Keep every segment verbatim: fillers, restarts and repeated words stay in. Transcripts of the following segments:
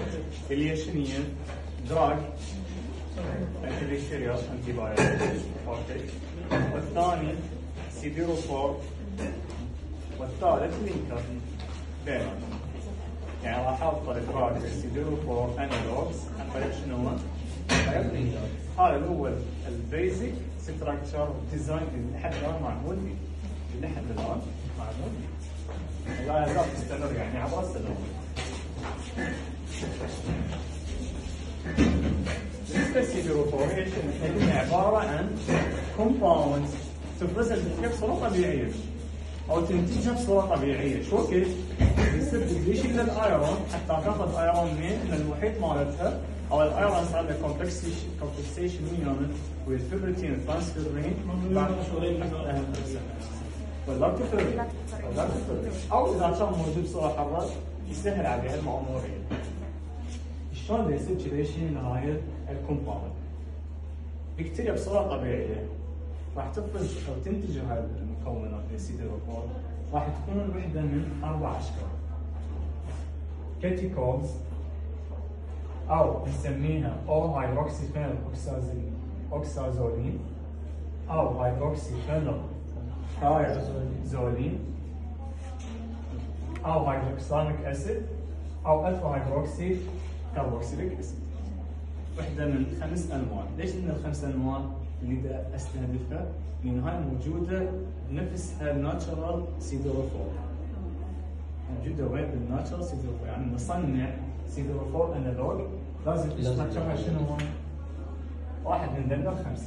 اللي هي شنو هي؟ دراج انتي بكتيريال انتي بايوتيك. اوكي. والثاني سيديروفور، والثالث لينكر بينهم. يعني راح احط الدراج سيديروفور انالوجز عن طريق شنو هو؟ لينكر. هذا هو البيزك ستراكشر ديزاين اللي لحد الان معمول فيه. اللي لحد الان معمول فيه. لا يزال تستمر يعني عبر السنوات. بالنسبه للسيديروفور هي شنو؟ هي عباره عن كومباوند تفرزها بصوره طبيعيه او تنتجها بصوره طبيعيه. شو كيف؟ يصير ديبليشن للايرون حتى تاخذ ايرون من المحيط مالتها، او الايرون صار له كومبنسيشن ويانا والفيبرتين ترانسفيرين ولا تفرق ولا تفرق، او اذا كان موجود بصوره حره يسهل عليها المأموريه. شلون بده يصير كريشن لهاي الكومباوند؟ بكتيريا بصوره طبيعيه راح تفرز او تنتج هاي المكونات السيديروفور، راح تكون وحده من اربع اشكال. كاتيكولز او نسميها او هيدروكسي فينول اوكسازولين او هيدروكسي فينول ثايازولين او هيدروكسانيك اسيد او الفا هيدروكسي كاربوكسيليك اسيد. وحده من خمس انواع. ليش من الخمس انواع اللي دا استهدفها؟ لان هاي موجوده بنفسها الناتشرال سيديروفور. موجوده وين؟ بالناتشرال سيديروفور. يعني نصنع سيديروفور انالوج لازم استراكشرها شنو هو؟ واحد من ذن الخمسه.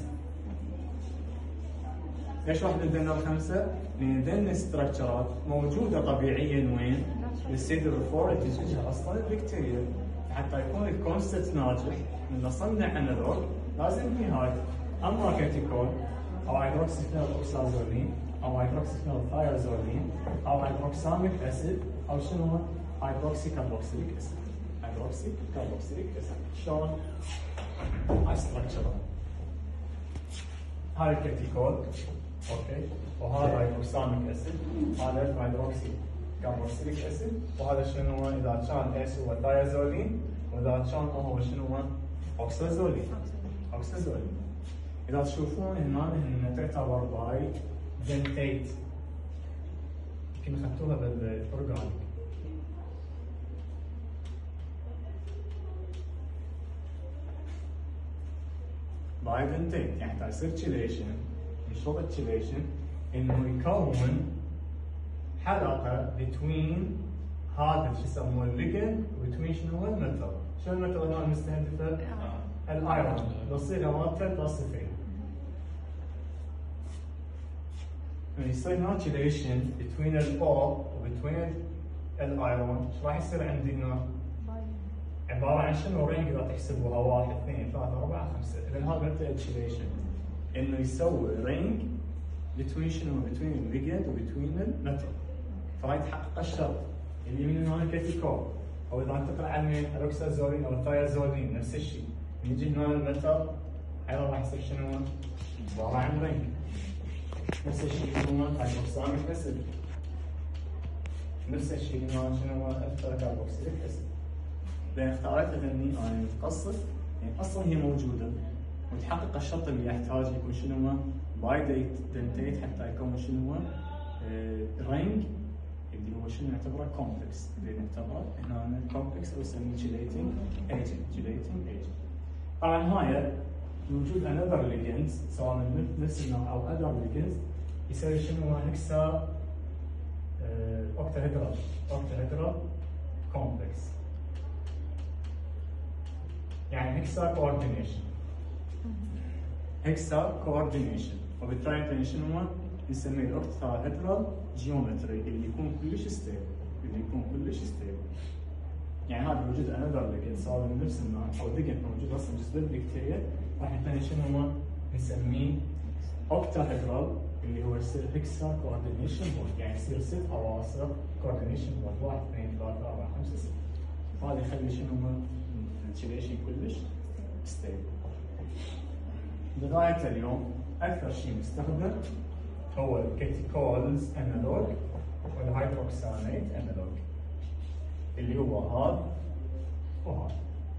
ليش واحد من ذن الخمسه؟ لان ذن الاستراكشرات موجوده طبيعيا وين؟ بالسيديروفور اللي تنتجها اصلا البكتيريا. حتى يكون الكونسبت ناجح من نصنع انالوج لازم هي هاي. اما كاتيكول او هيدروكسي فينول اوكسازولين او هيدروكسي فينول ثايازولين او هيدروكساميك اسيد او شنو هو؟ هيدروكسي كاربوكسيليك اسيد. هيدروكسي كاربوكسيليك اسيد. شلون؟ هاي ستراكشر. هاي الكاتيكول اوكي، وهذا هيدروكساميك اسيد، هذا هيدروكسي كاربوكسيليك اسيد، وهذا شنو هو؟ اذا كان اس هو ثايازولين، واذا كان هو شنو هو؟ اوكسازولين. اوكسازولين. اذا تشوفون هنا هنا تعتبر باي دنتيت. يمكن اخذتوها بالاورجانيك. باي دنتيت يعني حتى يصير تشيليشن، من شروط التشيليشن انه يكون حلقه بتوين هذا شو يسموه الليجند وبتوين شنو هو الميتال. شنو الميتال هنا المستهدفه؟ الايرون. الصيغه مالته تصفين. يعني يصير هنا تشيليشن بتوين الاور وبتوين الايرون، ايش راح يصير عندي هنا؟ عباره عن شنو؟ رينج اذا تحسبوها واحد اثنين ثلاثه اربعه خمسه، اذا هذا مبدا التشيليشن انه يسوي رينج بتوين شنو؟ بتوين الليجند وبتوين الميتال. فراح يتحقق الشرط اللي من هنا كاتيكول، او اذا انتقل عن الاوكسازولين او الثايازولين نفس الشيء، يجي هنا الميتال ايضا راح يصير شنو؟ عباره عن رينج. نفس الشيء هنا هيدروكساميك اسيد، نفس الشيء هنا شنو هو؟ الفا كاربوكسيليك اسيد. لان اختاريتها لاني انا متقصد يعني اصلا هي موجوده وتحقق الشرط اللي يحتاج يكون شنو هو؟ باي دنتيت حتى يكون شنو هو؟ رينج اللي هو شنو نعتبره كومبلكس، اللي نعتبره هنا كومبلكس او نسميه جيليتنج ايجنت. جيليتنج ايجنت. طبعا هاي وجود انذر ليجندز سواء من نفس النوع او اذر ليجندز يسوي شنو هو؟ هكسا اوكتاهيدرال اوكتاهيدرال كومبلكس. يعني هكسا كوردينيشن. هكسا كوردينيشن، وبالتالي انت شنو هو؟ نسميه الاوكتاهيدرال جيومتري اللي يكون كلش ستيبل، اللي يكون كلش ستيبل. يعني هذا وجود انذر ليجند سواء من نفس النوع او ليجند موجود اصلا جزء البكتيريا راح يعطينا شنو هو؟ نسميه اوكتاهيدرال اللي هو يصير هكسا كوردينيشن بورد، يعني يصير ست عناصر كوردينيشن بورد واحد اثنين ثلاثه اربعه خمسه سته. هذا يخلي شنو هو؟ التشيليشن كلش ستيبل. لغايه اليوم اكثر شيء مستخدم هو الكاتيكولز انالوج والهيدروكسانيت انالوج اللي هو هذا وهذا.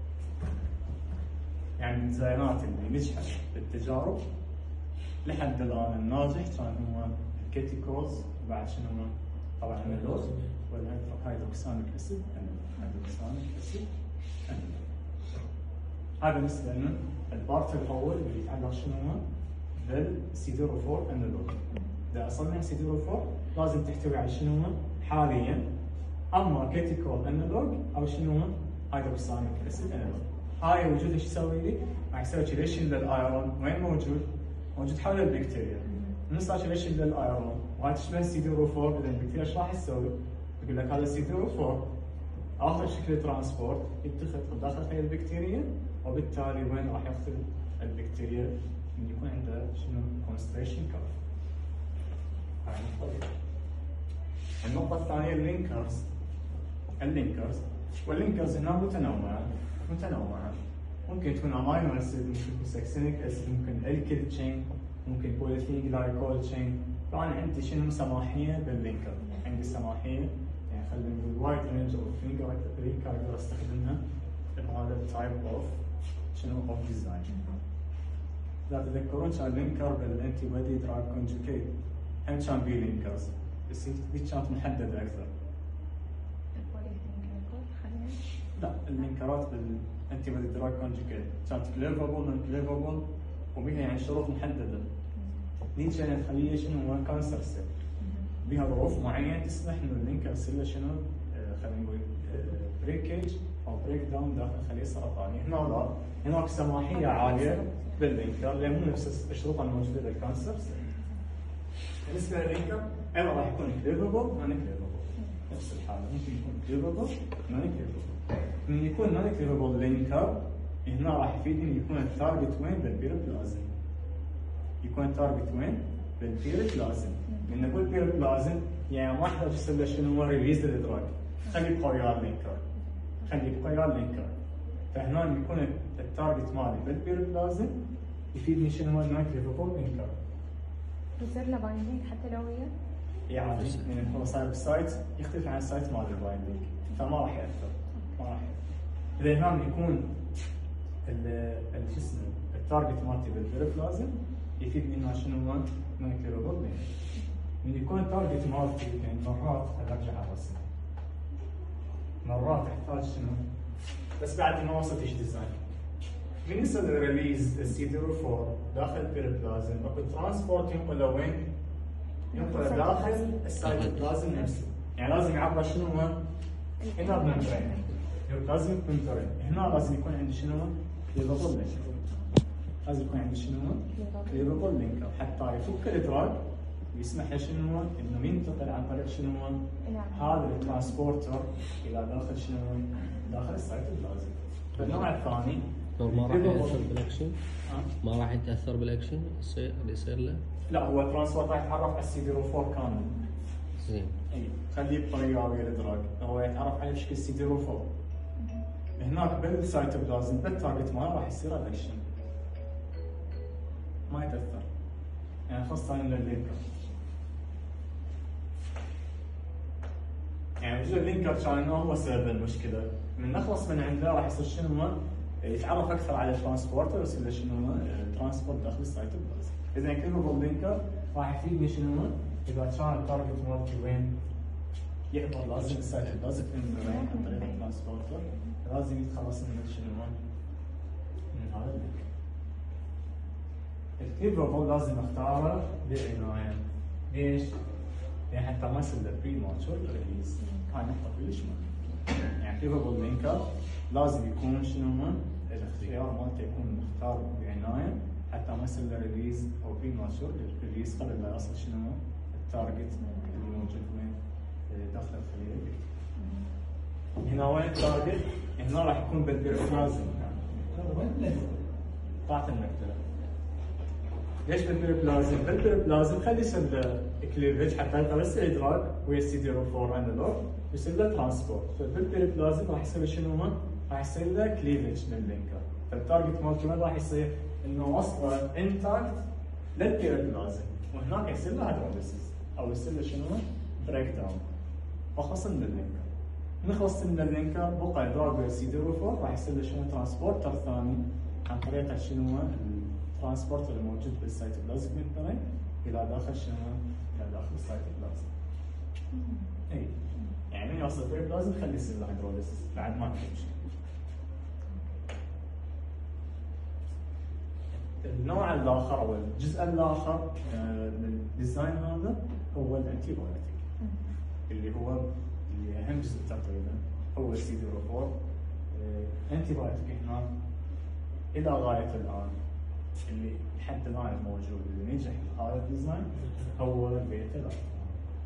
يعني من الزينات اللي نجحت بالتجارب لحد الان الناجح كان هو الكيتيكولز، وبعد شنو هو؟ طبعا النلوز والهيدروكسانيك اسيد، الهيدروكسانيك اسيد. هذا بالنسبه لنا البارت الاول اللي يتعلق شنو هو؟ بالسيديروفور انالوج. اذا اصلنا سيديروفور لازم تحتوي على شنو هو؟ حاليا اما كيتيكول انالوج او شنو هو؟ هيدروكسانيك اسيد انالوج. هاي وجود ايش يسوي لي؟ راح يسوي كيليشن للايرون، وين موجود؟ موجود حول البكتيريا. من صار كيليشن للايرون وهاي تشبه السيديروفور، اذا البكتيريا ايش راح تسوي؟ يقول لك هذا السيديروفور اخر شكل ترانسبورت يتخذ داخل هاي البكتيريا، وبالتالي وين راح ياخذ البكتيريا؟ من يكون عندها شنو؟ كونستريشن كيرف. هاي النقطة. النقطة الثانية اللينكرز. اللينكرز واللينكرز هنا متنوعة متنوعة. ممكن تكون امينو اسيد، ممكن تكون سكسينيك اسيد، ممكن الكيل تشين، ممكن بوليثين جلايكول تشين. فانا عندي شنو؟ سماحية باللينكر. عندي سماحية يعني خلينا نقول وايد رينج اوف فينجر ريك اقدر استخدمها بهذا التايب اوف شنو؟ اوف ديزاين. اذا تتذكرون كان لينكر بالانتي بودي دراج كونجوكيت هم كان بيه لينكرز، بس هذيك كانت محدده اكثر. لا اللينكرات بالانتي بودي دراج كونجوكيت كانت كليفربل نون كليفربل وبيها يعني شروط محدده. هذيك كانت خليه شنو؟ هو كانسر سيل بها ظروف معينه تسمح انه اللينكر يصير له شنو؟ خلينا نقول بريكج او بريك داون داخل خليه سرطانيه. هنا لا، هناك سماحيه عاليه باللينكر لان مو نفس الشروط الموجوده بالكانسر. بالنسبه لللينكر ايضا راح يكون كليفبل نون كليفبل، نفس الحاله ممكن يكون كليفبل نون كليفبل. من يكون نون كليفبل لينكر هنا راح يفيدني يكون التارجت وين؟ بالبيروبلازم. يكون التارجت وين؟ بالبيروبلازم. من نقول بيروبلازم يعني ما احتاج يصير له شنو؟ هو ريليز للادراج، خليه يبقى ويا اللينكر، خليه يبقى ويا اللينكر. فهنا يكون التارجت مالي بالبيروبلازم يفيدني شنو؟ هو النون كليفبل لينكر. يصير له بايندينج حتى لو هي؟ يعني من هو صار بالسايت يختلف عن السايت مال البايندينج، فما راح ياثر، ما راح ياثر. اذا هنا يكون ال شو اسمه التارجت مالتي بالبيروبلازم يفيدني هنا شنو؟ هو نون كليفبل لينكر. من يكون التارجت مالتي يعني مرات ارجع على الرسم، مرات احتاج شنو؟ بس بعد ما وصلت ايش ديزاين. من يصير ريليز السيديروفور داخل البيروبلازم اكو ترانسبورت ينقل لوين؟ ينقل داخل السيتوبلازم نفسه، يعني لازم يعبر شنو هو؟ هنا بممبرين، لازم يكون ممبرين، هنا لازم يكون عندي شنو هو؟ كليفبل لينكر. لازم يكون عندي شنو هو؟ كليفبل لينكر حتى يفك الادراج ويسمح له شنو هو؟ انه ينتقل عن طريق شنو هو؟ هذا الترانسبورتر الى داخل شنو هو؟ داخل السيتوبلازم. فالنوع الثاني ما راح يأثر بالاكشن؟ ما راح يتأثر بالاكشن اللي يصير له؟ لا هو الترانسبورت راح يتعرف على السيديروفور كامل. زين. اي خليه بطريقه ويا الادراج، هو يتعرف عليه بشكل سيديروفور. هناك بالسيتوبلازم بالتارجت ماله راح يصير الاكشن. ما يتأثر. يعني خاصة لللينكر. يعني وجود اللينكر كان انه هو سبب المشكلة. من نخلص من عنده راح يصير شنو هو؟ يتعرف اكثر على الترانسبورتر ويصير له شنو هو؟ ترانسبورت داخل السيتوبلازم. اذا كليفبل لينكر راح يفيدني شنو هو؟ اذا كان التارجت مالتي وين؟ يعبر لازم السيتوبلازم من عن طريق الترانسبورتر، لازم يتخلص من شنو هو؟ من هذا اللينك. الكليفبل لازم اختاره بعناية. ليش؟ يعني حتى ما يصير له بري ماتشور ريليز. هاي نقطة كلش مهمة. يعني كليفبل لينكر لازم يكون شنو هو؟ الاختيار مالته يكون مختار بعناية حتى ما يصير له ريليز او بري ماتشور ريليز قبل لا يصل شنو هو؟ التارجت اللي موجود وين؟ داخل الخلية. هنا وين التارجت؟ هنا راح يكون بالبيروبلازم. طلعت المكتبة. ليش بالبيروبلازم؟ بالبيروبلازم خلي يصير له كليفج حتى يتوسع الادراج ويا السيديروفور انالوج ويصير له ترانسبورت، فبالبيروبلازم راح يصير شنو هو؟ راح يصير له كليفج لللينكر، فالتارجت مالته وين راح يصير؟ انه وصله انتاكت للبيروبلازم وهناك يصير له هيدروليسيس او يصير له شنو هو؟ بريك داون وخصم لللينكر. نخلص من اللينكر بقى دراج ويا سي زيرو فور راح يصير له شنو ترانسبورتر ثاني عن طريقه شنو هو الترانسبورتر الموجود بالسيتوبلازم ممبرين الى داخل شنو الى داخل السيتوبلازم. اي يعني من يوصل البيريبلازم خلي يصير له هيدروليسيس بعد ما تمشي. النوع الاخر او الجزء الاخر من الديزاين هذا هو الانتي بايوتيك اللي هو اللي اهم جزء تقريبا هو السي زيرو فور. انتي بايوتيك هنا الى غايه الان اللي لحد الان الموجود اللي نجح بهذا الديزاين هو البيتا لاكتام.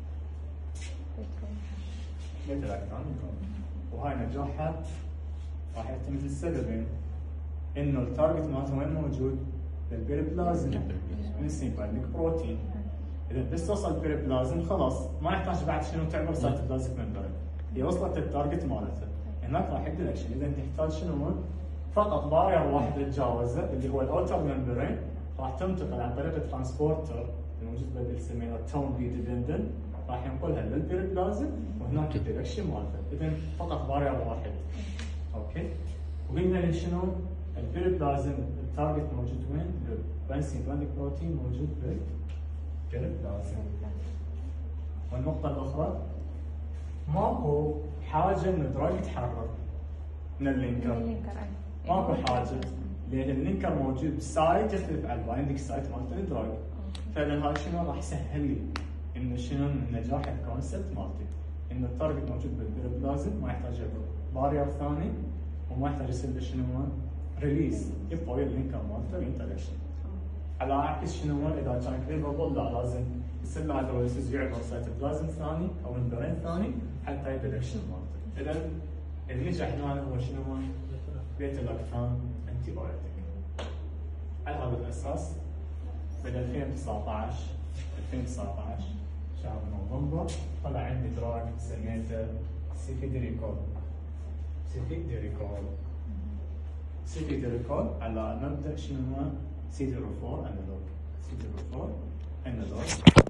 بيتا لاكتام وهاي نجاحها راح يعتمد لسببين، انه التارجت مالته وين موجود؟ بالبيريبلازم من السيمبانيك بروتين. اذا بس توصل البيريبلازم خلاص ما يحتاج بعد شنو تعمل سيتوبلازميك ممبرين، هي وصلت التارجت مالته. هناك راح يبدا الاكشن، اذا تحتاج شنو فقط بارير واحد تتجاوزه اللي هو الاوتر ممبرين، راح تنتقل عن طريق الترانسبورتر الموجود بالبيل سميناه تون بي ديبندنت، راح ينقلها للبيريبلازم وهناك يبدا الاكشن مالته. اذا فقط بارير واحد. اوكي؟ وقلنا شنو؟ البيريبلازم التارجت موجود وين؟ البنسيمبانيك بروتين موجود بالبيريبلازم. والنقطة الأخرى ماكو حاجة إن الدراج يتحرر من اللينكر. ماكو حاجة لأن اللينكر موجود بسايت يختلف عن البايندنج سايت مالت الدراج. فإذا هاي شنو راح يسهل لي إنه شنو نجاح الكونسبت مالتي، إنه التارجت موجود بالبيريبلازم ما يحتاج بارير ثاني وما يحتاج يصير له شنو ريليز، يبقى ويا اللينكر مالته وينتركشن. على عكس شنو اذا كان كليفبل لا لازم يصير له هيدروليسيس يعبر سيتوبلازم ثاني او ممبرين ثاني حتى يبدا الاكشن مالته. اذا اللي نجح هنا هو شنو؟ بيتا لاكتام انتي بايوتيك. على هذا الاساس بال ألفين وتسعطعش ألفين وتسعطعش شهر نوفمبر طلع عندي دراج سميته سيفيدريكول. سيفيدريكول سيفيدريكول على مبدا شنو هو سي زيرو فور انالوج. سي زيرو فور انالوج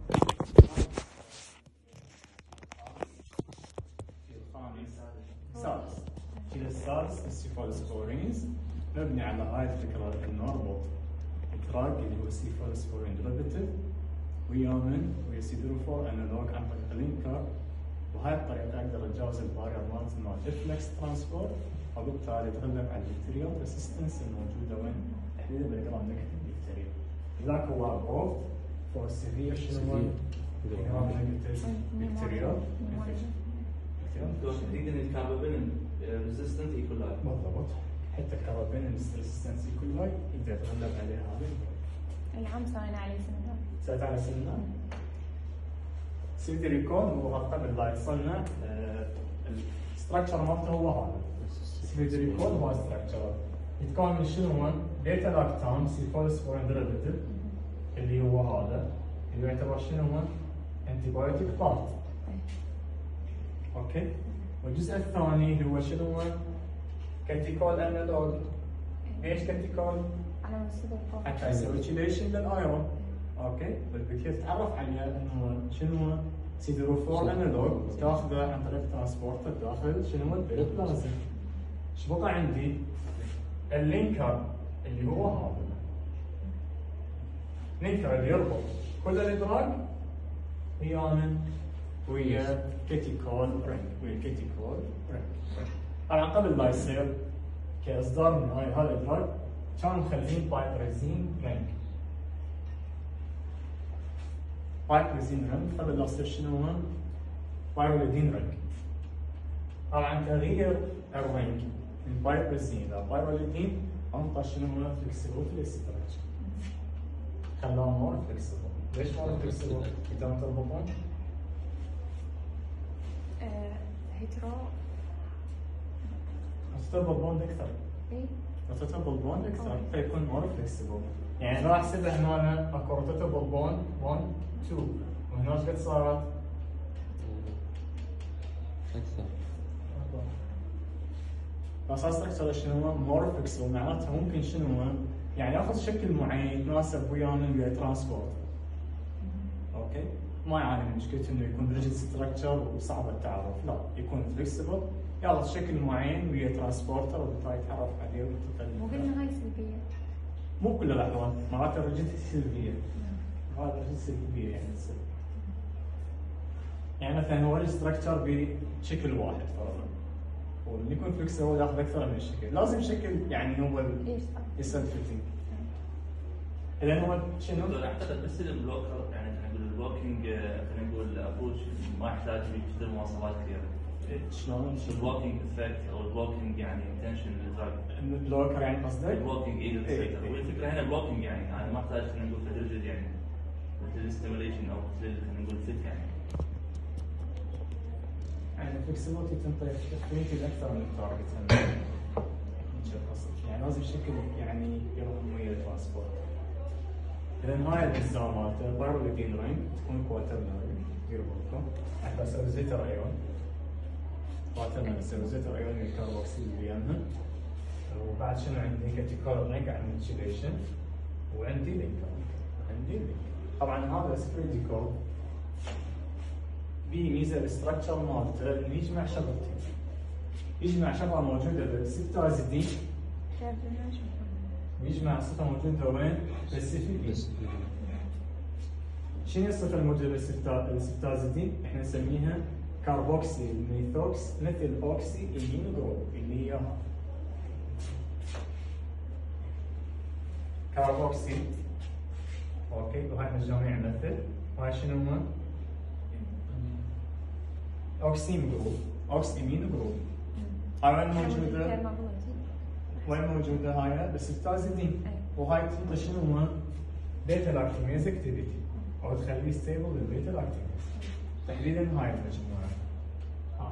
سادس. الجيل السادس السيفالوسبورينز مبني على هاي الفكره انه اربط الدراج اللي هو سيفالوسبورين ديريفيتيف ويا من ويا سي زيرو فور انالوج عن طريق اللينكر، وهاي الطريقه اقدر اتجاوز البارير مالت الريفلكس ترانسبورت، وبالتالي اتغلب على البكتيريال ريسيستنس الموجوده وين؟ تحديدا بالجرام نيجاتيف بكتيريا. لذلك هو ابروف فور سيفير شنو؟ جرام نيجاتيف بكتيريال انفكشن. تحديدا الكاربابين ريزيستنت ايكولاي. بالضبط، حتى الكاربابين ريزيستنس ايكولاي يقدر يتغلب عليه هذا. العام سوينا عليه سمينار. سويت على سمينار. سيفيدريكول هو قبل لا يصنع الستراكشر مالته هو هذا. سيفيدريكول هو ستراكشر يتكون من شنو؟ بيتا لاكتام سيفالوسبورين ديريفيتيف اللي هو هذا اللي يعتبر شنو؟ انتي بايوتيك بارت. اوكي؟ والجزء الثاني اللي هو شنو؟ كاتيكول انالوج. ليش كاتيكول؟ على مستوى الفوق. حتى يسوي تشيليشن للايرون. اوكي؟ والبكتيريا تتعرف عليها انه شنو؟ سي زيرو فور انالوج تاخذه عن طريق ترانسبورتر داخل شنو؟ البيريبلازم. ايش بقى عندي؟ اللينكر اللي هو هذا. اللينكر اللي يربط كل الادراج ويا من؟ ويا كاتيكول رينج، ويا كاتيكول رينج. طبعا قبل لا يصير كاصدار من هاي هذا الادراج كانوا مخلين بايبريزين رينج. بايبريزين رينج قبل لا يصير شنو هو؟ بايروليدين رينج. طبعا تغيير الرينج من بايبريزين الى بايروليدين انطى شنو هو؟ فلكسبيلتي للستركشر. خلاه مور فلكسبل. ليش مور فلكسبل؟ اذا تربطون؟ هيترو تربط بوند اكثر. اي روتاتبل بوند اكثر فيكون مور فلكسبل. يعني راح يصير هنا اكو روتاتبل بوند واحد اثنين وهناك قد صارت؟ اكثر. اساس اكثر شنو هو؟ مور فلكسبل معناتها ممكن شنو هو؟ يعني ياخذ شكل معين يتناسب ويانا ويا ترانسبورت. اوكي؟ ما يعاني من مشكله انه يكون ريجيد ستراكشر وصعب التعرف، لا يكون فلكسبل يلا شكل معين ويا ترانسبورتر وبالتالي يتعرف عليه وينتقل. مو قلنا هاي سلبية؟ مو كل الاحوال، مرات الريجيدتي سلبيه. هذا الريجيدتي سلبيه يعني تصير. يعني مثلا هو الستراكشر بشكل واحد فرضا. واللي يكون فلكسبل ياخذ اكثر من شكل، لازم شكل يعني هو السيلف فيتنج. اذا هو شنو؟ دكتور اعتقد بس البلوكر يعني خلينا نقول الووكينج خلينا نقول الابروش ما يحتاج يكتب مواصفات كثيره. شلون؟ الووكينج افكت او الووكينج يعني انتنشن للتراك. البلوكر يعني قصدك؟ الووكينج اي للسيتر، والفكره هنا الووكينج يعني انا ما احتاج خلينا نقول فدرجه يعني مثل الستيميوليشن او مثل خلينا نقول فيت يعني. يعني الفلكسبيتي تنطي تخليك اكثر من التارجت يعني لازم شكل يعني يروح ويا الترانسبورت. اذا هاي الاجزاء مالته بايروليدين رينج تكون كواترنري ديروا بالكم حتى سيروزيتر ايون كواترنري سيروزيتر ايون الكاربوكسيل اللي يمها. وبعد شنو عندي كاتيكول رينج عن انشيليشن وعندي لينك عندي لينك. طبعا هذا سبريديكول في ميزه بالستراكشر مالته انه يجمع شغلتين. يجمع شغله موجوده بالسبتازيدين ويجمع صفه موجوده وين؟ بالسيفيدين. شنو الصفه الموجوده بالسبتازيدين؟ احنا نسميها كاربوكسي ميثوكس مثل اوكسي ايمين جروب اللي هي كاربوكسي اوكي وهاي مجاميع مثل وهاي شنو هو؟ اوكسيم جروب اوكسيمين جروب. هاي وين موجوده؟ وين موجوده هاي؟ بالسبتازيدين. وهاي تنطي شنو هو؟ بيتا لاكتاميز اكتيفيتي او تخليه ستيبل للبيتا لاكتاميز. تحديدا هاي المجموعه. ها.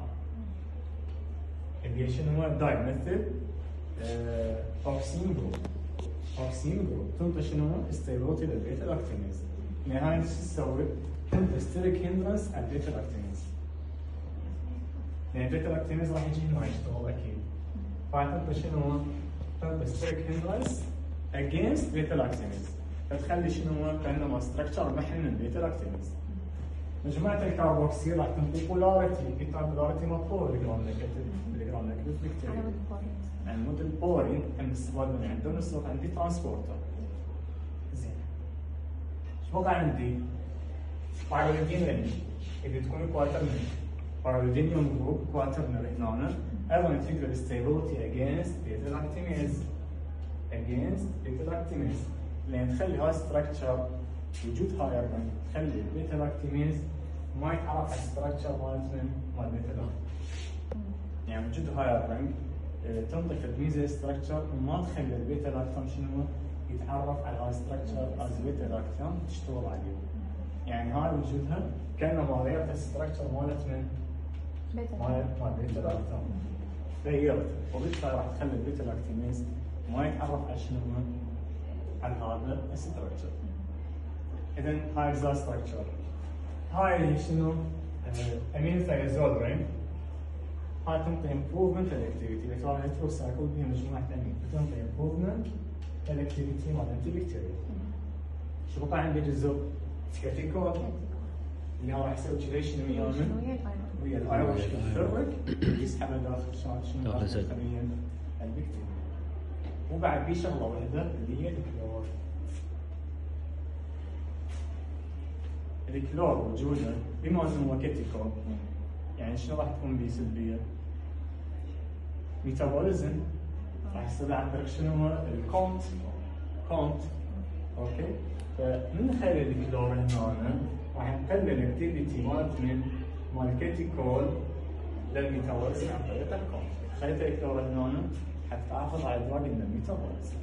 اللي شنو هو؟ دايميثيل اوكسيم جروب. اوكسيم جروب تنطي شنو هو؟ ستيبلتي للبيتا لاكتاميز. يعني هاي شو تسوي؟ تنطي ستيريك هندرنس على البيتا لاكتاميز. يعني البيتا لاكتاميز راح يجي هنا يشتغل اكيد. فاعتقد شنو هو؟ تنطي ستيريك هندرنس اجينست بيتا لاكتاميز. فتخلي شنو هو؟ كانه ستراكشر محل من بيتا لاكتاميز. مجموعه الكاربوكسيل راح تنطي بولاريتي، كتاب بولاريتي مطلوب بالجرام نيجاتيف بالجرام نيجاتيف بكتيريا. يعني مود البورين كان نستفاد من عندهم نستفاد عندي ترانسبورتر. زين. شو بقى عندي؟ بايروليدين رينج اللي تكون كواترنري. بايروليدينيوم جروب كواترنري هنا ايضا تفيد بالستيبلتي اجينست بيتا لاكتاميز. اجينست بيتا لاكتاميز. لان تخلي هاي ستراكشر وجود هاي الرنج تخلي البيتا لاكتاميز ما يتعرف على الستراكشر مالت مال بيتا لاكتاميز. يعني وجود هاي الرنج تنطي الميزه ستراكشر وما تخلي البيتا لاكتام شنو يتعرف على هاي ستراكشر از بيتا لاكتام تشتغل عليه. يعني هاي وجودها كانه غيرت الستراكشر مالت من مالت مال بيتا لاكتام. غيرت وبالتالي راح تخلي البيتا لاكتاميز ما يتعرف على شنو على هذا الستراكشر. اذا هاي اجزاء ستراكشر. هاي شنو؟ امينو ثايازول رينج. هاي تنطي امبروفمنت للاكتيفيتي، الكترون هيترو سايكل بها مجموعه امين، تنطي امبروفمنت للاكتيفيتي مال البكتيريا. شو بقى عندي جزء كاتيكول اللي هو راح يسوي كليشن ويا من؟ ويا الايرون يتفرق يسحبه داخل شنو داخل الخليه البكتيريا. وبعد في شغله واحده اللي هي الكلور. الكلور وجوده بما انه هو كاتيكول يعني شنو راح تكون به سلبيه؟ ميتابوليزم راح يصير عن طريق شنو هو؟ الكونت كونت اوكي؟ فمن نخلي الكلور هنا راح نقلل الاكتيفيتي مالت من مال الكاتيكول للميتابوليزم عن طريق الكونت. خليت الكلور هنا حتى تحافظ على ادراج الميتابوليزم.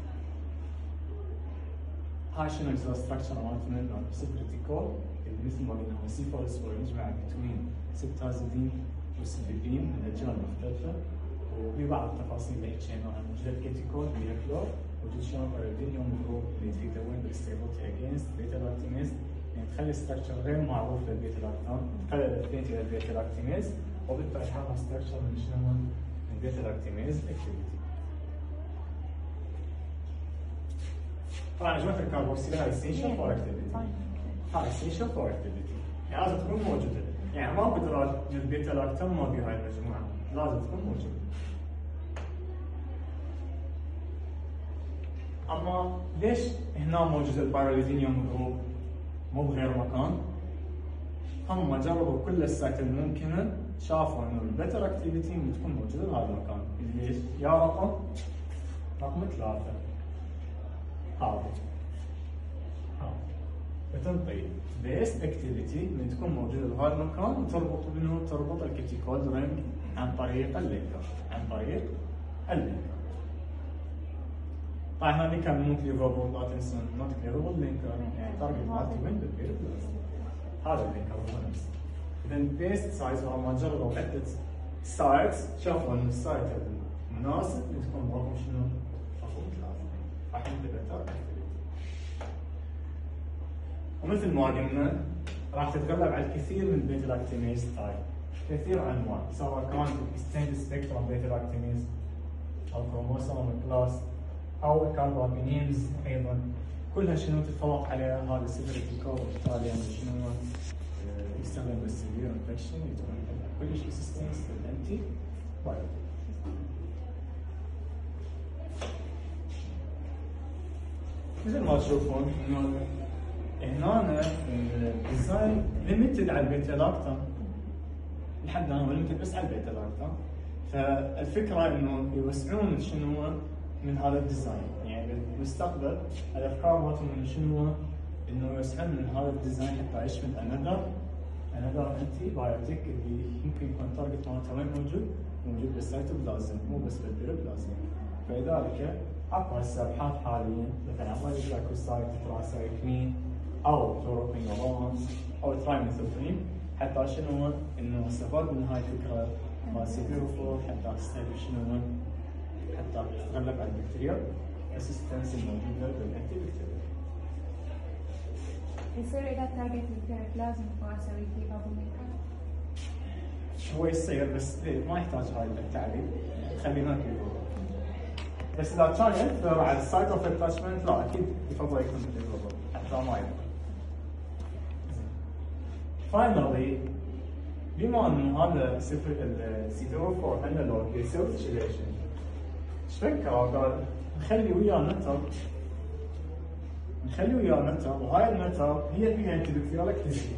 هاي شنو يسوي ستراكشر مالت من السبريتيكول اللي مثل ما قلنا هو سي فوسفور يجمع بين سبتازيدين والسيفيدين من اجيال مختلفه. وفي بعض التفاصيل اللي حكيناها عن وجود الكاتيكول اللي هي كلور، وجود شنو بايروليدينيوم جروب اللي تفيد وين بالستيبلتي اجينست بيتا لاكتاميز. يعني تخلي ستراكشر غير معروف للبيتا لاكتام، تقلل الافينيتي للبيتا لاكتاميز وبالتالي تحقق ستراكشر من شنو من البيتا لاكتاميز اكتيفيتي. طبعا جماعه الكاربوكسيل هاي اسينشال فور اكتيفيتي. هاي اسينشال فور اكتيفيتي. يعني لازم تكون موجوده، يعني ما بقدر البيتا لاكتام ما في هاي المجموعه، لازم تكون موجوده. اما ليش هنا موجود البايروليدينيوم جروب مو بغير مكان؟ هم جربوا كل السايت الممكنه، شافوا انه البيتر اكتيفيتي بتكون موجوده بهذا المكان، ليش؟ يا رقم رقم ثلاثه هذا ها بتنطي بيست اكتيفيتي من تكون موجوده بهذا المكان وتربط منه تربط الكيتيكول رينج عن طريق اللينكر، عن طريق اللينكر. طبعا هذه كان مو كليفربل، لا تنسون نوت كليفربل لينكر، يعني تارجت مالتي وين بالبيت هذا اللينكر هو نفسه. اذا البيست سايز لما جربوا عده سايتس شافوا ان السايت المناسب تكون رقم شنو؟ رقم ثلاثه راح ينتبه تارجت. ومثل ما قلنا راح تتغلب على الكثير من البيتا لاكتيميز تايب، كثير انواع سواء كان اكستند سبيكترم بيتا لاكتيميز او كروموسوم كلاس او كاربابينينز ايضا، كلها شنو تتفوق عليها هذا السيفيريتي كود، وبالتالي يعني شنو يستخدم بالسيفير انفكشن يكون كلش ريسيستنس للانتي بايوتيك. مثل ما تشوفون انه هنا الديزاين ليمتد على البيتا لاكتام، لحد الان هو ليمتد بس على البيتا لاكتام، فالفكره انه يوسعون شنو من هذا الديزاين، يعني بالمستقبل الافكار مالتهم من شنو انه يوسعون من هذا الديزاين حتى يشمل انذر انذر انتي بايوتيك اللي ممكن يكون التارجت مالته وين موجود؟ موجود بالسيتوبلازم مو بس بالبيروبلازم. فلذلك اكو هسه ابحاث حاليا مثلا عن طريق جلايكوسايد تتراسايكلين او كلوروكوينولون او ترايميثوبرين، حتى شنو انه استفاد من هاي الفكره مال سيفيروفور حتى تستهدف شنو حتى تتغلب على البكتيريا ريسيستنس الموجوده بالانتي بكتيريا. يصير اذا تارجت البيروبلازم واسوي فيه بابوميكا؟ هو يصير بس ما يحتاج هاي التعريف، خلينا كذا. بس اذا كان ياثر على السايت اوف اتاتشمنت لا اكيد يفضل يكون كذا حتى ما يأثر. فاينلي بما انه هذا صفر السيفيروفور انالوج يسوي سيلكشن، ايش فكر قال نخلي وياه متر نخلي وياه متر وهاي المتر هي فيها انتي اكتيفيتي،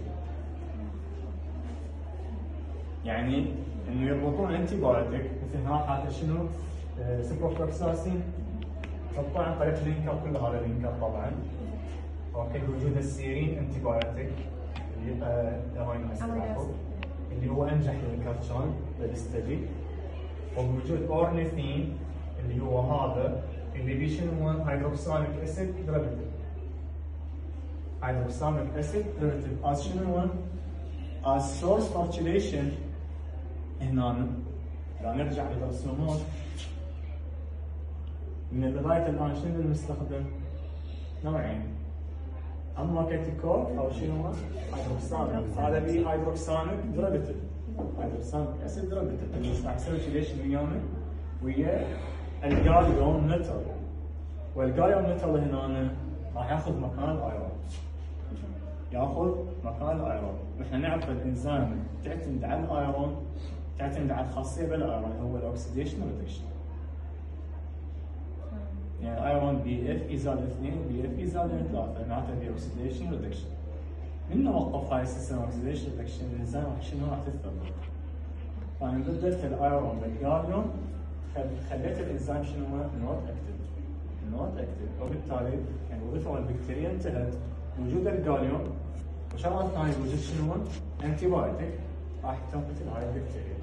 يعني انه يربطون انتي بايوتيك مثل هنا حاطه شنو؟ سيبروفلوكساسين حطوه عن طريق لينكر، كل هذا لينكر طبعا. اوكي بوجود السيرين انتي بايوتيك اللي امينو اسيد اللي هو انجح لينكر كان بالاستدي، وبوجود اورنيثين اللي هو هذا اللي بيه شنو؟ هيدروكسانيك اسيد ديريفيتيف. هيدروكسانيك اسيد ديريفيتيف از شنو؟ از سورس فور تشيليشن. هنا اذا نرجع للرسومات من بدايه الان شنو المستخدم؟ نوعين، اما كاتيكول او شنو؟ هيدروكسانيك، هذا بيه هيدروكسانيك ديريفيتيف، هيدروكسانيك اسيد ديريفيتيف اللي راح يسوي تشيليشن ويانا ويا الجاليوم ميتال، والجاليوم ميتال هنا راح ياخذ مكان الايرون، ياخذ مكان الايرون. نحن نعرف الانزيم تعتمد على الايرون، تعتمد على الخاصيه بالايرون هو الاكسيديشن ريدكشن. يعني الايرون بي اف يزال اثنين وبي اف يزال ثلاثه، معناته بي اوكسيديشن ريدكشن. من نوقف هاي السيستم اوكسيديشن ريدكشن الانزيم راح شنو راح تتثبت. فانا بدلت الايرون بالجاليوم، خليت الانزيم شنو؟ نوت اكتف، نوت اكتف، وبالتالي يعني وظيفه البكتيريا انتهت. وجود الجاليوم وشغله ثانيه وجود شنو؟ انتي بايوتيك راح تنقتل هاي البكتيريا.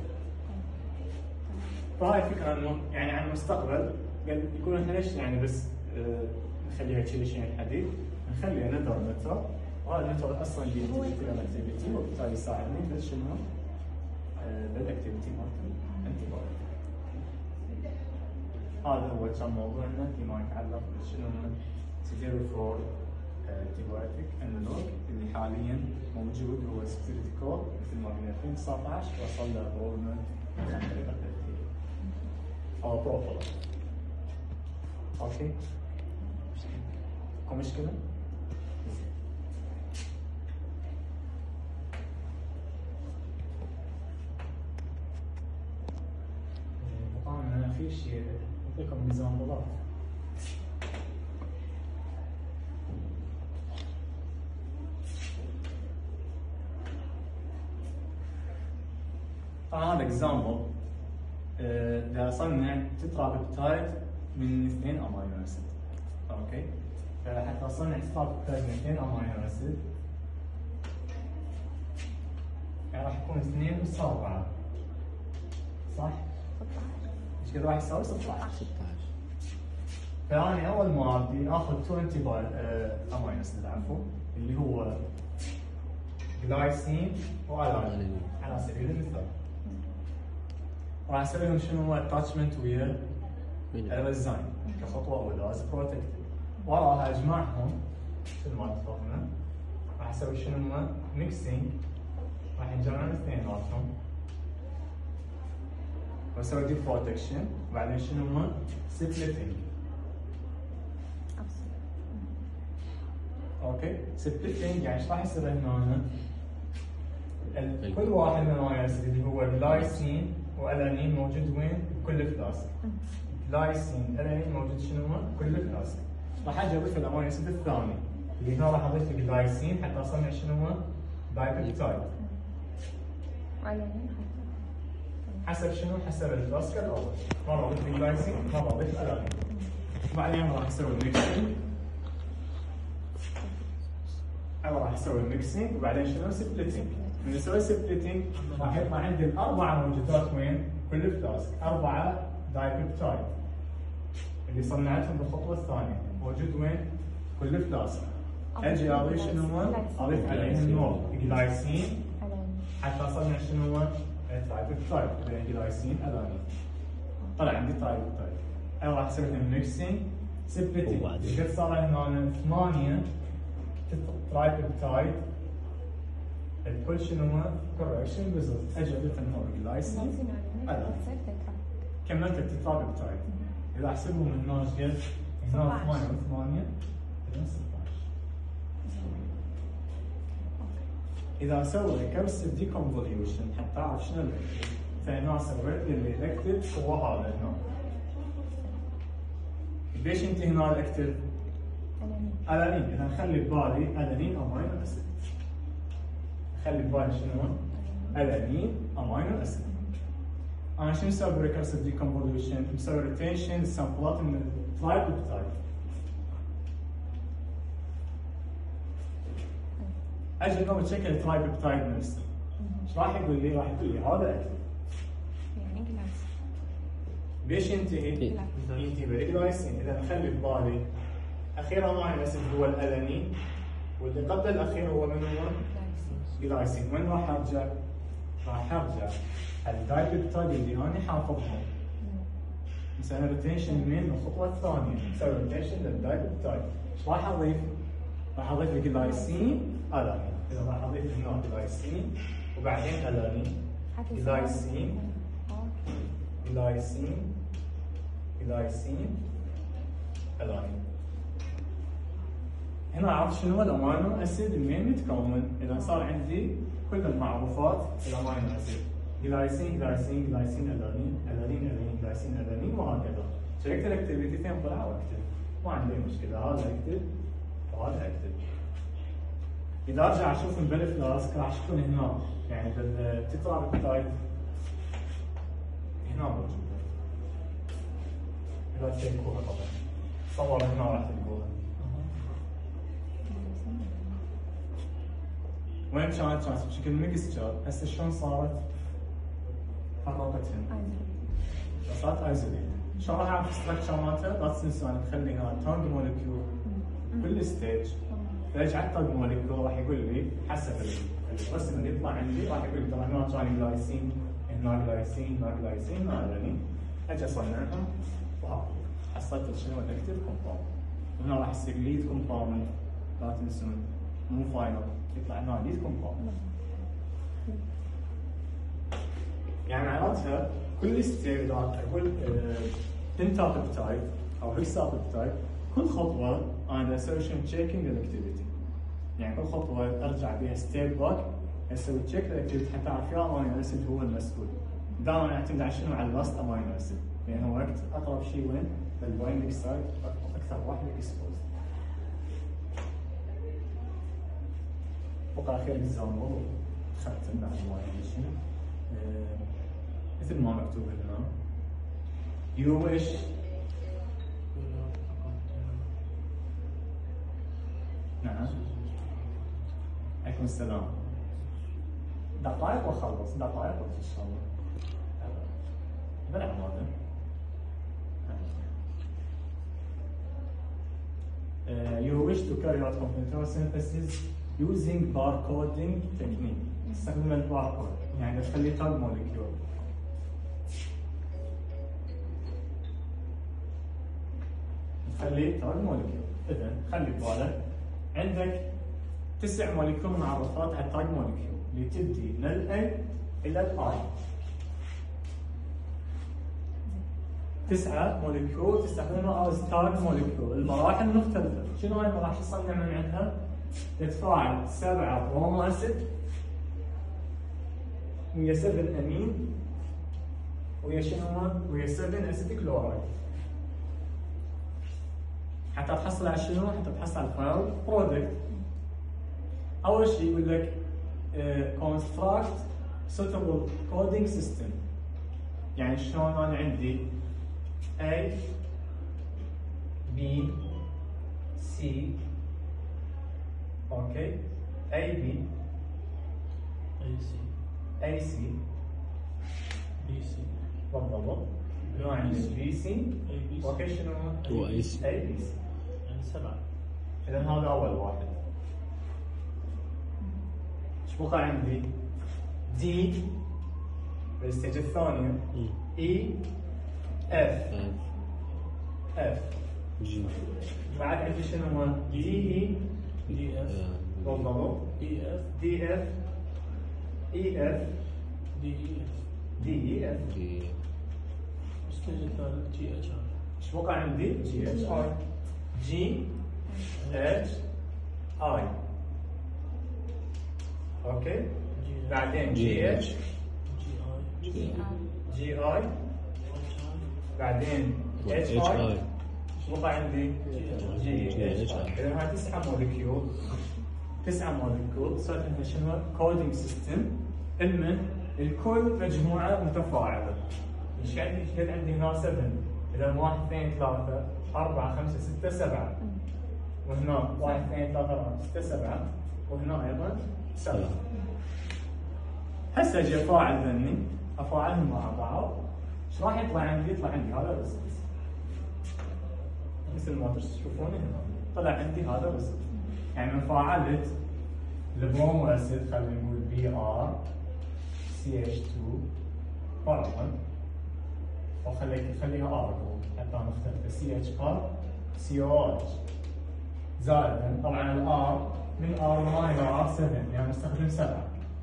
فهاي الفكره انه يعني عن المستقبل قال يقولون احنا ليش يعني بس آه نخليها تشيل شيء الحديد، نخليها نذر متر، وهذا المتر اصلا بينتج الاكتيفيتي وبالتالي يساعدني بس شنو؟ آه بالاكتيفيتي مالت الانتي بايوتيك. هذا هو كان موضوعنا فيما يتعلق بشنو سيفيروفور انتي بايوتيك انالوج اللي حاليا موجود هو سبيريتي كود مثل ما قلنا ألفين وتسعة عشر وصل له ابروفمنت عن طريق التدخين او بروفولا. اوكي؟ اكو مشكلة؟ غلط. طبعا هذا اكزامبل بدي اصنع تترا بيبتايد من اثنين امينو اسيد. اوكي؟ فحتى اصنع تترا بيبتايد من اثنين امينو اسيد يعني راح يكون اثنين بس أربعة. صح؟ ايش قد راح يساوي؟ ستة عشر. ستة عشر. فأنا أول ما بدي آخذ اثنين أمينو أسيد عفوا اللي هو جلايسين وألانين على سبيل المثال. راح أسوي لهم شنو هو اتاتشمنت ويا الريزاين كخطوة أولى از بروتكتد. وراها أجمعهم مثل ما اتفقنا. راح أسوي شنو هو ميكسينج. راح ينجمعون الاثنيناتهم واسوي دي بروتكشن وبعدين شنو هو سبليتنج. اوكي سبليتنج يعني ايش راح يصير هنا؟ كل واحد من الامينو اسيد اللي هو جلايسين والانين موجود وين؟ بكل فلاسك. جلايسين الانين موجود شنو هو؟ بكل فلاسك. راح اجي اضيف الامينو اسيد الثاني اللي هنا راح اضيف الجلايسين حتى اصنع شنو هو؟ دايبيبتايد. حسب شنو؟ حسب الفلاسك الاول. مره اضيف الجلايسين مره اضيف الانين. وبعدين راح اسوي الميكسينج. انا راح اسوي الميكسينج وبعدين شنو؟ سبليتنج. من اسوي سبليتنج راح يطلع عندي الاربعه موجودات وين؟ كل فلاسك، اربعه دايبيبتايد اللي صنعتهم بالخطوه الثانيه، موجود وين؟ كل فلاسك. اجي اضيف شنو هو؟ اضيف عليهم نوع جلايسين حتى اصنع شنو هو؟ ترايبيبتايد بين جلايسين الانين. طلع عندي ترايبيبتايد. انا راح اسوي لهم ميكسينج سبليتنج. قد صار هنا ثمانيه ترايبيبتايد الكل شنو هو؟ كوركشن ريزلت. اجي اضيف النوع جلايسين كملت الترايبيبتايد. اذا احسبهم من هنا ايش قد؟ هنا ثمانية وثمانية اذا ستة عشر. اذا اسوي ريكرسيف ديكونفوليوشن حتى اعرف شنو الاكتف، فهنا سويت لي الاكتف هو هذا هنا. ليش انت هنا الاكتف؟ الانين. اذا نخلي ببالي الانين امينو اسيد. خلي ببالي شنو هو؟ الانين امينو اسيد. انا شنو مسوي بريكرسيف ديكونفوليوشن؟ مسوي ريتينشن للسامبلات من الترايبيبتايد. اجي اليوم اتشيك الترايبيبتايد نفسه. ايش راح يقول لي؟ راح يقول لي هذا اكتف. يعني جلايسين. ليش ينتهي؟ ينتهي بالجلايسين. اذا نخلي ببالي اخيرا امينو اسيد هو الالانين واللي قبل الاخير هو من هو؟ جلايسين. وين راح ارجع؟ راح ارجع الدايبيبتايد اللي انا حافظهم. نسوي ريتنشن من الخطوه الثانيه، نسوي ريتنشن للدايبيبتايد. ايش راح اضيف؟ راح اضيف الجلايسين الانين. اذا راح اضيف هنا جلايسين وبعدين الانين. جلايسين جلايسين جلايسين الانين. هنا عرفت شنو هو الامينو اسيد منين متكون. اذا صار عندي كل المعروفات الامينو اسيد جلايسين جلايسين جلايسين الانين الانين الانين جلايسين الانين وهكذا. شيكت الاكتيفيتي فين طلعوا اكتف. ما عندي مشكله هذا اكتف وهذا اكتف. اذا ارجع اشوف بالفلاسك راح اشوفون هنا يعني بالتترابيبتايد هنا موجوده. اذا تشيكوها طبعا صور هنا راح تلقوها. وين كانت؟ كانت بشكل ميكستشر. هسه شلون صارت؟ فرقتهم. صارت ايزوليت. شلون راح اعرف الستركشر مالتها؟ لا تنسوا انا بخلي هنا تونج مولكيول كل ستيج. فاجي على التونج مولكيول راح يقول لي حسب الرسم اللي يطلع عندي راح يقول لي ترى هنا كان جلايسين، هنا جلايسين، هنا جلايسين، هنا الانين. اجي اصنعهم وهكذا. حصلت شنو الاكتف كومباوند. وهنا راح يصير ليد كومباوند. لا تنسون مو فاينل. يطلع هنا ليد كومباوند. يعني معناتها كل ستيج اقول بنتابيبتايد او هكسابيبتايد كل خطوه انا اسوي شنو تشيكينج الاكتيفيتي. يعني كل خطوه ارجع بها ستيب باك اسوي تشيك الاكتيفيتي حتى اعرف يا امينو اسيد هو المسؤول. دائما اعتمد على شنو؟ على اللاست امينو اسيد. لانه وقت اقرب شيء وين؟ بالبايندينج سايت اكثر واحد اكسبوز. بقى اخير اكزامبل ختم بعد ما يعني شنو مثل ما مكتوب هنا you wish نعم عليكم السلام. دقائق واخلص دقائق ان شاء الله. بلعب هذا. Uh, you wish to carry out computational synthesis using barcoding technique. تستخدم الباركود يعني تخلي تاج موليكيول. تخلي تاج موليكيول. إذا خلي ببالك عندك تسع موليكيول معرفات على التاج موليكيول اللي تبدي من ال A إلى ال I. تسعة موليكيول تستخدمها از تاج موليكيول، المراحل مختلفة، شنو هاي المراحل تصنع من عندها؟ تتفاعل سبعة برومو اسيد ويا سبعة امين ويا شنو؟ ويا سبعة اسيد كلورايد. حتى تحصل على شنو؟ حتى تحصل على الفاينل برودكت. أول شيء يقول لك construct suitable coding system. يعني شلون أنا عندي A B C اوكي A B A C A C B C بالضبط. هنا عندي B C A B C اوكي شنو؟ هو A C A B C. يعني سبعة. إذا هذا أول واحد. ايش بقى عندي؟ D بالستيج الثانية E F F جي بعد عندي شنو هو؟ D E D F بالضبط D F D F E F D E F D E F. دي الستيج الثالث G H I. ايش بقى عندي؟ G H I G H I اوكي G بعدين G H G I جي G I بعدين H اتش I اي ايش بقى عندي؟ G H I. اذا هاي تسعة موليكيول تسعة موليكيول صار عندنا شنو؟ كودينج سيستم المن الكل مجموعة متفاعلة. ايش عندي؟ ايش قد عندي هنا سبعة. اذا واحد اثنين ثلاثة أربعة خمسة ستة سبعة وهنا واحد اثنين ثلاثة أربعة ستة سبعة وهنا أيضا سبعة. هسه اجي افاعل ذني افاعلهم مع بعض ايش راح يطلع عندي؟ يطلع عندي هذا الريزلت مثل ما تشوفون هنا طلع عندي هذا الريزلت. يعني من فاعلت البرومو اسيد خلينا نقول بي ار سي اتش اثنين فرضا وخليك خليها ار حتى نختلف سي اتش ار سي او اتش زائدا طبعا الار من ار واحد الى ار سبعة يعني نستخدم سبعة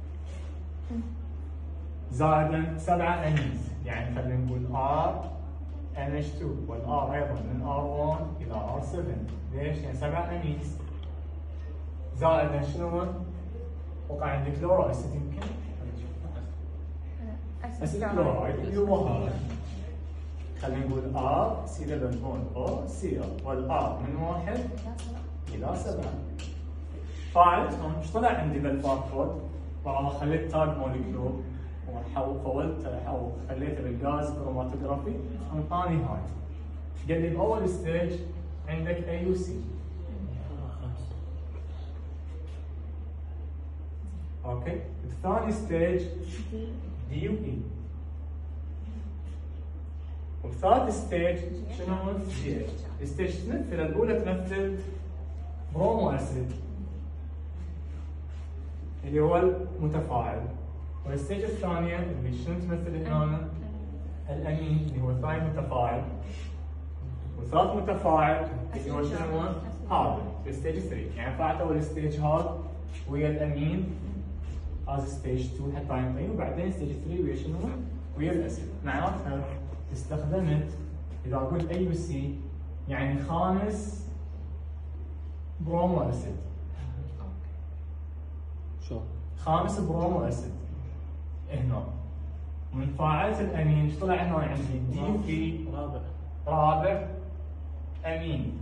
زائدا سبعة انيز يعني خلينا نقول ار ان اتش اثنين والار ايضا من ار واحد الى ار سبعة. ليش؟ يعني سبعة انيز زائدا شنو؟ وقع عندي كلورا اسيد يمكن اسيد كلورايد اللي هو هذا خلينا نقول ار سي سبعة نقطة صفر سي والار من واحد الى سبعة. فعلتهم ايش طلع عندي بالباركود؟ طبعا خليت تاج موليكيول وفولت او خليته بالغاز كروماتوجرافي انطاني هاي. قال لي باول ستيج عندك اي يو سي اوكي. الثاني ستيج دي يو اي والثالث ستيج شنو هو؟ جي اتش. الستيج تمثل الاولى تمثل برومو اسيد اللي هو المتفاعل والستيج الثانية اللي شنو تمثل هنا؟ الامين اللي هو الثاني متفاعل والثالث متفاعل اللي هو شنو هو؟ هذا في ستيج ثلاثة. يعني فعلت اول ستيج هذا ويا الامين هذا ستيج اثنين حتى ينطيني وبعدين ستيج ثلاثة ويا شنو؟ ويا الاسيد. معناتها استخدمت اذا اقول اي يو سي يعني خامس برومو اسيد. شو؟ خامس برومو اسيد هنا. من فاعلت الامين ايش طلع هنا عندي؟ دي في رابع رابع امين.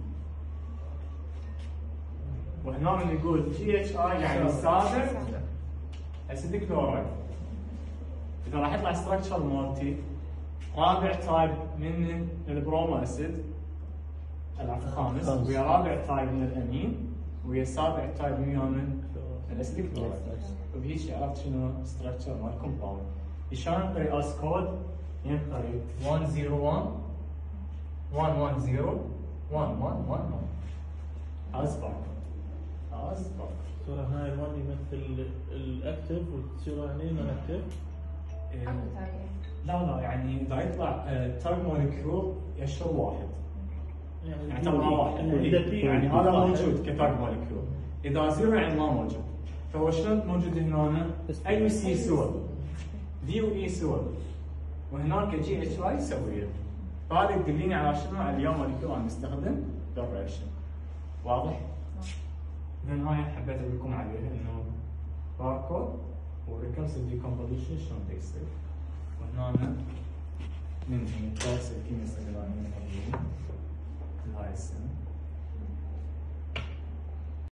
وهنا من يقول جي اتش اي يعني سابع اسيدك كلورايد. اذا راح يطلع ستراكشر مالتي رابع تايب من البرومو اسيد الخامس ويا رابع تايب من الامين ويا سابع تايب من الاسيدك كلورايد. وبهيك عرفت شنو ستراكشر مال كومباوند. شلون نقري اس كود؟ ينقري واحد صفر واحد واحد واحد صفر واحد واحد واحد واحد. هذا سبارك. هذا سبارك. صورة هاي الوان يمثل الاكتف والصورة هني نون اكتف. اكو تايب. لا لا يعني اذا يطلع تايب مولكيول يشتغل واحد. يعني يعني تبع واحد. اذا بي يعني هذا موجود كتايب مولكيول. اذا زيرو يعني ما موجود. فهو شلون موجود هنا؟ اي سي سوا. دي واي سوا. وهناك جي اتش اي سويه. فهذا يدلني على شنو؟ على اليوم مولكيول انا مستخدم بالرياكشن. واضح؟ اذا هاي حبيت اقول لكم عليها انه باركود وريكرسيف ديكومبوزيشن شلون تصير. وهنا ننهي كورس الكيمياء السيلولاريه.